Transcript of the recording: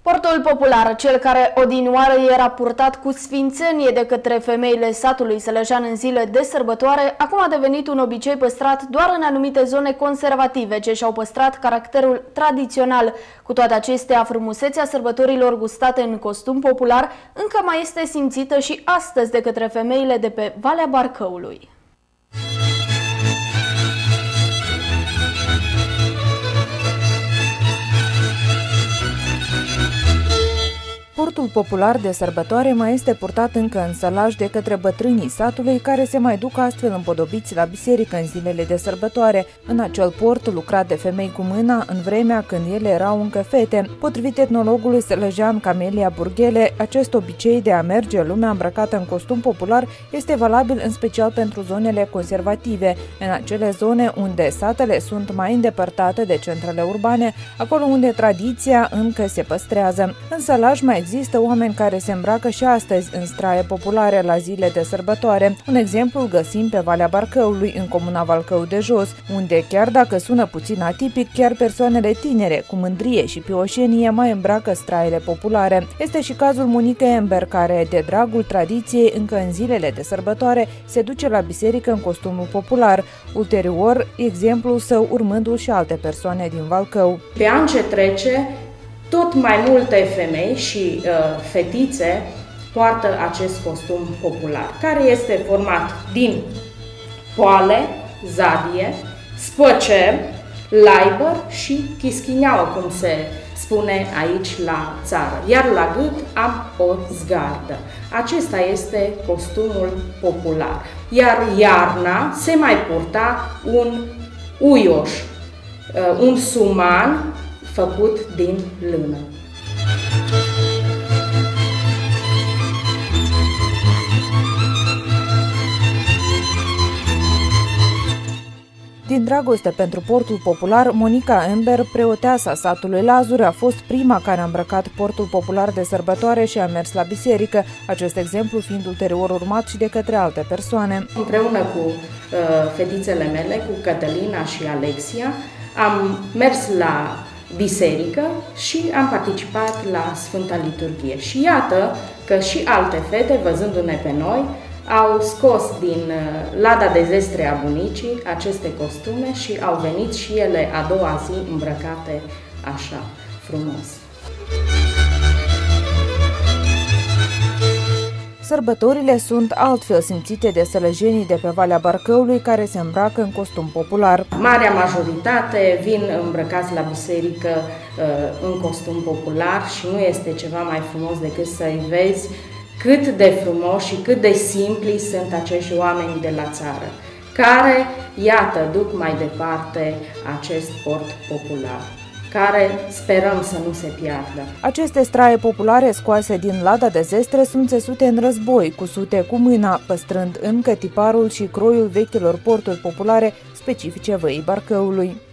Portul popular, cel care odinioară era purtat cu sfințenie de către femeile satului Sălăjean în zile de sărbătoare, acum a devenit un obicei păstrat doar în anumite zone conservative ce și-au păstrat caracterul tradițional. Cu toate acestea, frumusețea sărbătorilor gustate în costum popular încă mai este simțită și astăzi de către femeile de pe Valea Barcăului. Portul popular de sărbătoare mai este purtat încă în Sălaj de către bătrânii satului, care se mai duc astfel împodobiți la biserică în zilele de sărbătoare. În acel port, lucrat de femei cu mâna, în vremea când ele erau încă fete. Potrivit etnologului sălăjean Camelia Burghele, acest obicei de a merge în lumea îmbrăcată în costum popular este valabil în special pentru zonele conservative, în acele zone unde satele sunt mai îndepărtate de centrele urbane, acolo unde tradiția încă se păstrează. În Sălaj mai există oameni care se îmbracă și astăzi în straie populare la zile de sărbătoare. Un exemplu îl găsim pe Valea Barcăului, în comuna Valcău de Jos, unde, chiar dacă sună puțin atipic, chiar persoanele tinere, cu mândrie și pioșenie, mai îmbracă straiele populare. Este și cazul Monicăi Ember, care, de dragul tradiției, încă în zilele de sărbătoare, se duce la biserică în costumul popular. Ulterior, exemplul său urmându-l și alte persoane din Valcău. Pe an ce trece, tot mai multe femei și fetițe poartă acest costum popular, care este format din poale, zadie, spăcer, laibăr și chischiniaua, cum se spune aici la țară. Iar la gât am o zgardă. Acesta este costumul popular. Iar iarna se mai purta un uioș, un suman făcut din lână. Din dragoste pentru portul popular, Monica Ember, preoteasa satului Lazur, a fost prima care a îmbrăcat portul popular de sărbătoare și a mers la biserică, acest exemplu fiind ulterior urmat și de către alte persoane. Împreună cu fetițele mele, cu Cătălina și Alexia, am mers la biserică și am participat la Sfânta Liturghie. Și iată că și alte fete, văzându-ne pe noi, au scos din lada de zestre a bunicii aceste costume și au venit și ele a doua zi îmbrăcate așa frumos. Sărbătorile sunt altfel simțite de sălăjenii de pe Valea Barcăului, care se îmbracă în costum popular. Marea majoritate vin îmbrăcați la biserică în costum popular și nu este ceva mai frumos decât să-i vezi cât de frumoși și cât de simpli sunt acești oameni de la țară, care, iată, duc mai departe acest port popular, care sperăm să nu se piardă. Aceste straie populare scoase din lada de zestre sunt țesute în război, cusute cu mâna, păstrând încă tiparul și croiul vechilor porturi populare specifice Văii Barcăului.